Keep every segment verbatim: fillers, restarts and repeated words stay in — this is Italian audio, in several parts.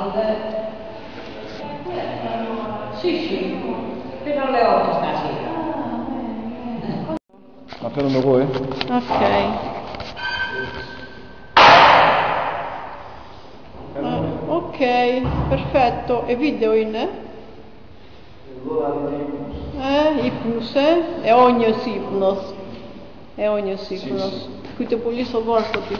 Sì, sì, fino alle otto stasera. Appena lo vuoi? Ok. Ah, ok, perfetto. E video in? Eh, hypnos, eh? Αιώνιος ύπνος. Αιώνιος ύπνος. Ακούτε πολύ σοβαρότης.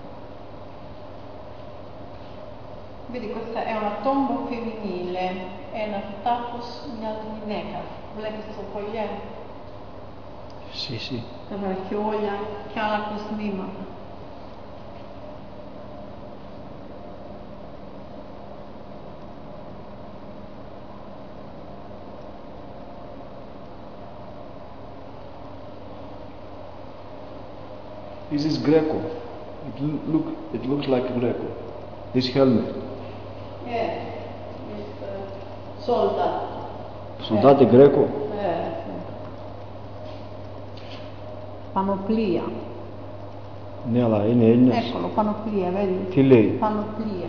Vedi, questa è una tomba femminile. ένα τάφος μιας γυναίκας. Βλέπεις το κολλιέ. Sì, sì. Τα βραχιόλια και άλλα κοσμήματα. This is Greco. It look it looks like Greco. This helmet. Ε, είστε soldato. Soldati Greco. Ε, Πανοπλία. Ναι, αλλά είναι Έλληνες. Eccolo, panoplia, vedi? Τι λέει? Panoplia.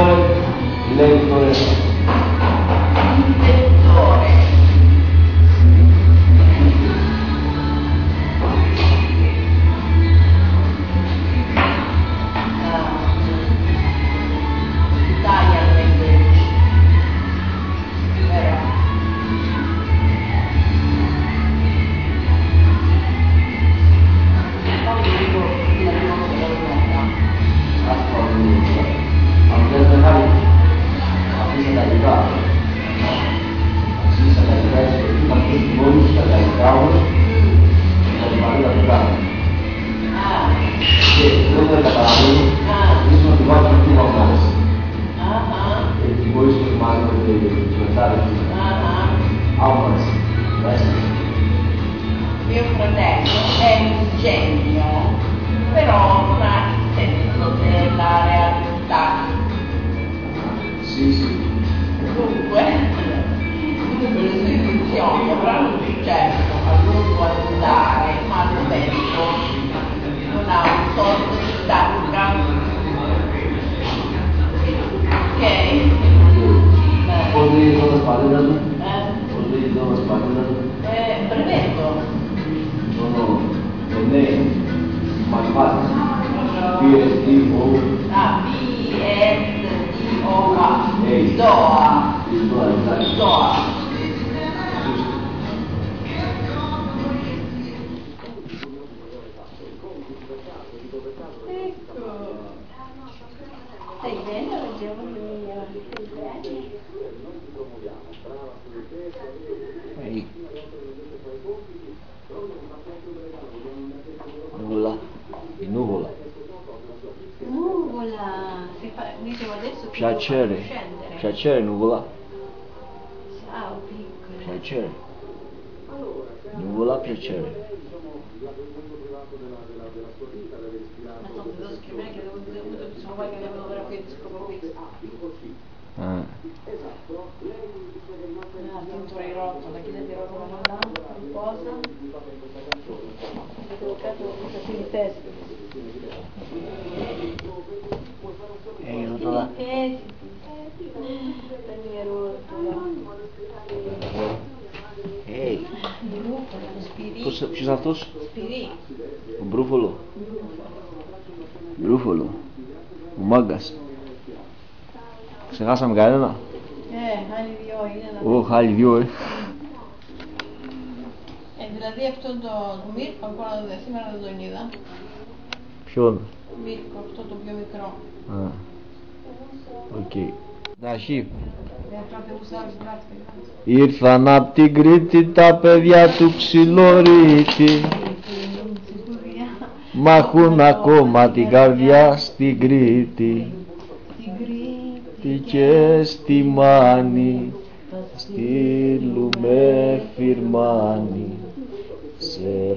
Inventore, inventore. Inventore. Italian language. Vero? Poi dico la riconosco la nota. Assolutamente. Ma non deve fare la fissa da aiutare. La fissa da aiutare, ma questi voi sta da aiutare, da rimanere da giocare. Ah, Perché quello è catalano, ah, io sono arrivato tutti a un ah, ah, e di voi sono rimasto per diventare ah. Almas, Mio fratello è un genio, però non ha il senso della realtà. sì, sì. Dunque, dunque le sue funzioni avranno un successo a lungo andare, ma al momento non ha un sorto di stacca. Ok? Vuol dire cosa sbagliano? Eh? Vuol dire cosa sbagliano? Eh, brevetto. Sono non è matematici. P S D O Ah, B S D O A. Ehi. Doa. il duale. Doa. Stai bene oggi, amore mio? Stai bene? Ehi. Nuvola. Di nuvola. Nuvola. Si fa, dicevo adesso che Piacere. devo scendere. Piacere nuvola. Ciao piccola. Piacere. Nuvola piacere. Ma no, devo scrivere che devo dire sono qua che devo vedere qui scopo qui. Ah. Ah, tintura di rotto, da chi di rotto la mandato? Cosa? Devo capire qui di testa. Ehi, rotola. Eh, prendi rotto. Ehi. Brufolo, spirì. Πώς ποιος είναι αυτός? Spirì. Ο Μπρούφολο. Μπρούφολο. Ο μάγκας. Ξεχάσαμε κανένα. Ε, άλλοι δυο είναι να Ω, χάλι δυο, ε. Ε, δηλαδή αυτό το Μίρκο ακόμα δεν σήμερα δεν τον είδα. Ποιον? Μίρκο, αυτό το πιο μικρό. Α. Οκ. Εντάξει. Δεν πρέπει να άλλες μπράτσες. Ήρθαν απ' την Κρήτη τα παιδιά του Ξυλορύτη. Μ' έχουν ακόμα την καρδιά στην Κρήτη. Τι και στη Μάνη στείλουμε φιρμάνι σε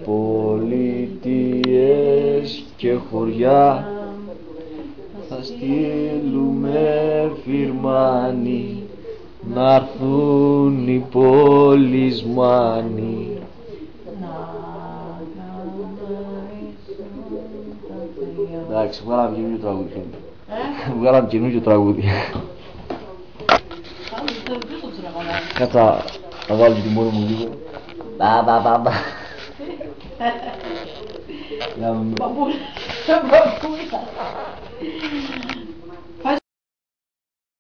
πολιτείες και χωριά. Θα στείλουμε φιρμάνι να'ρθουν οι πολισμάνοι. Εντάξει, βγάλαμε καινούργιο τραγούδι. Βγάλαμε καινούργιο τραγούδι. Κάτσα να βάλω τη μόνη μου λίγο. Μπα μπα μπα μπα. Μπαμπούλα. Μπαμπούλα.